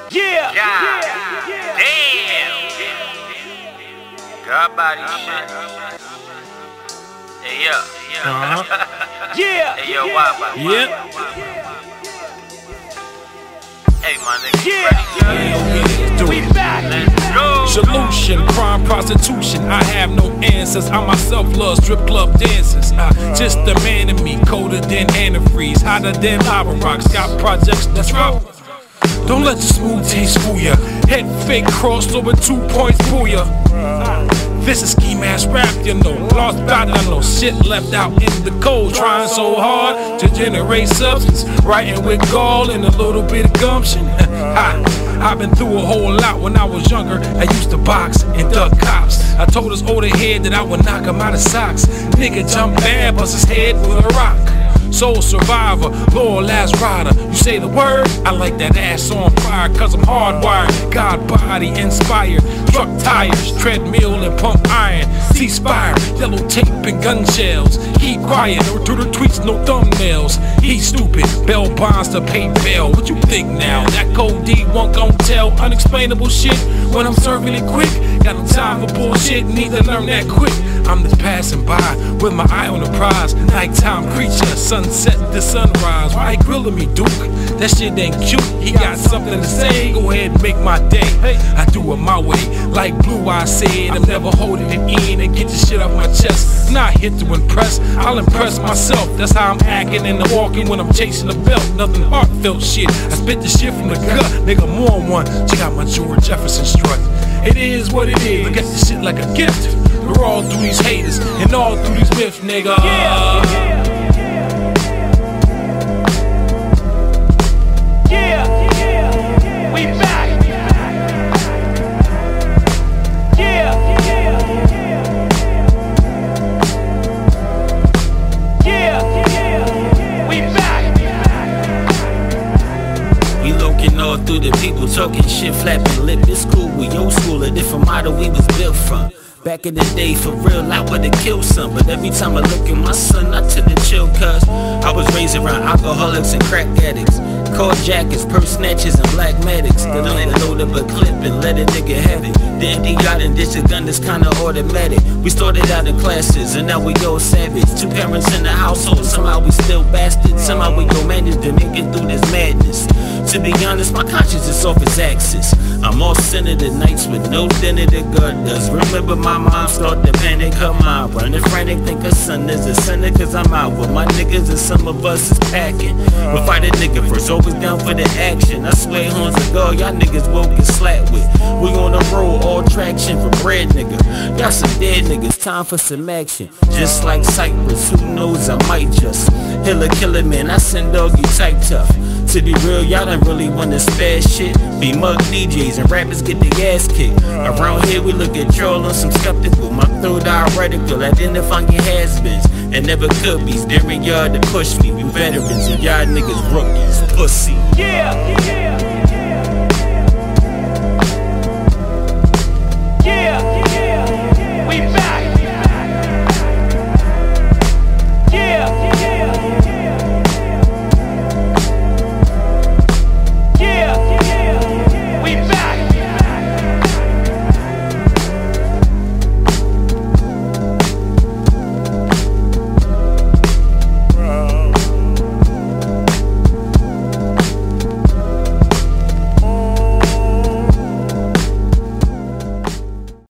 Yeah. Damn. Godbody shit. Hey yo. Yeah. Hey yo, Widebody. Yep. Hey my nigga. Yeah. We back. Let's go. Solution, crime, prostitution. I have no answers. I myself love strip club dances. Just the man in me, colder than antifreeze, hotter than lava rocks. Got projects to drop. Don't let the smooth taste fool ya. Head fake crossed over 2 points, booyah. This is ski mask rap, you know. Lost dotted, I know shit left out in the cold. Trying so hard to generate substance. Writing with gall and a little bit of gumption. I've been through a whole lot when I was younger. I used to box and duck cops. I told his older head that I would knock him out of socks. Nigga jump bad, bust his head with a rock. Soul survivor, loyal last rider. You say the word, I like that ass on fire, cause I'm hardwired. Godbody inspired. Truck tires, treadmill and pump iron. Ceasefire, yellow tape and gun shells. Keep quiet, no Twitter tweets, no thumbnails. He's stupid, bail bonds to pay bail. What you think now? That code D won't gon' tell unexplainable shit when I'm serving it quick. Got no time for bullshit, need to learn that quick. I'm just passing by with my eye on the prize. Nighttime creature, sunset to sunrise. Why he grilling me, Duke? That shit ain't cute. He got something to say, go ahead and make my day. I do it my way, like Blue Eye said. I'm never holding it in and get the shit off my chest. Not here to impress, I'll impress myself. That's how I'm acting and walking when I'm chasing the belt. Nothing heartfelt shit, I spit the shit from the gut. Nigga, more on one, check out my George Jefferson strut. It is what it is, look at this shit like a gift. We're all through these haters and all through these myths, nigga. Yeah. We back. Yeah. We back. We looking all through the people talking shit, flapping lip. It's cool, we old school, a different model we was built from. Back in the day, for real, I would've killed some. But every time I look at my son, I tend to chill, cuz I was raised around alcoholics and crack addicts, car jackets, purse snatchers, and black medics. Then I load up a clip and let a nigga have it. Then he got and ditch a gun that's kinda automatic. We started out in classes and now we go savage. 2 parents in the household, somehow we still bastards. Somehow we go manage to make it through this madness. To be honest, my conscience is off its axis. I'm all centered at nights with no dinner that God does. Remember my mom start to panic, her mind running frantic. Think her son is a sinner cause I'm out with my niggas and some of us is packing. But fight a nigga first, always down for the action. I swear horns of God, y'all niggas woke and slapped with. We on the road, all traction for bread, nigga. Y'all some dead niggas, time for some action. Just like Cypress, who knows, I might just hill a killer, man, I send doggy type tough. To be real, y'all don't really wanna spare shit. Be mug DJs and rappers get their ass kicked. Around here we look at troll and some skeptical. My throat theoretical, identifying has-beens and never could be's. Daring y'all to push me. We veterans and y'all niggas rookies, pussy. Yeah.